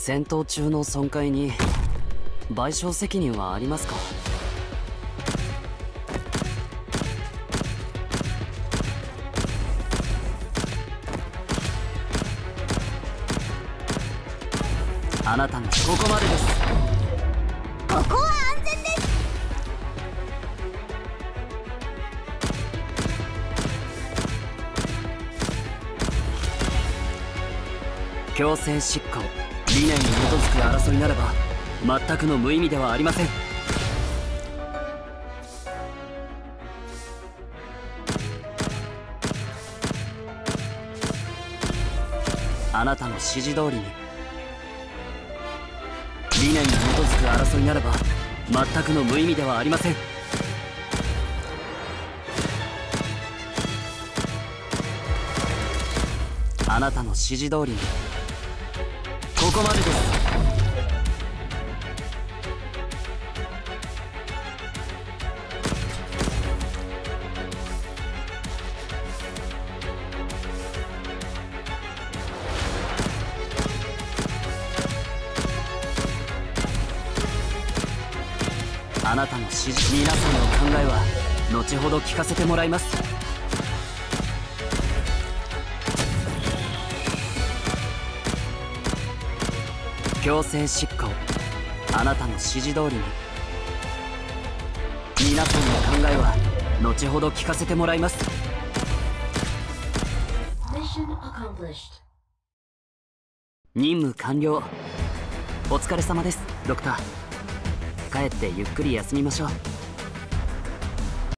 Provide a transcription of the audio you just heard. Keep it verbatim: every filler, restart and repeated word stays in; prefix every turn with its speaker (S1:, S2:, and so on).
S1: 戦闘中の損壊に賠償責任はありますか？あなたのここまでです。
S2: ここは安全です。
S1: 強制執行、理念に基づく争いならば全くの無意味ではありません。あなたの指示通りに。理念に基づく争いならば全くの無意味ではありません。あなたの指示通りに。ここまでです。あなたの指示、皆さんの考えは後ほど聞かせてもらいます。強制執行、あなたの指示通りに。皆さんの考えは後ほど聞かせてもらいます。任務完了。お疲れ様です、ドクター。帰ってゆっくり休みましょう。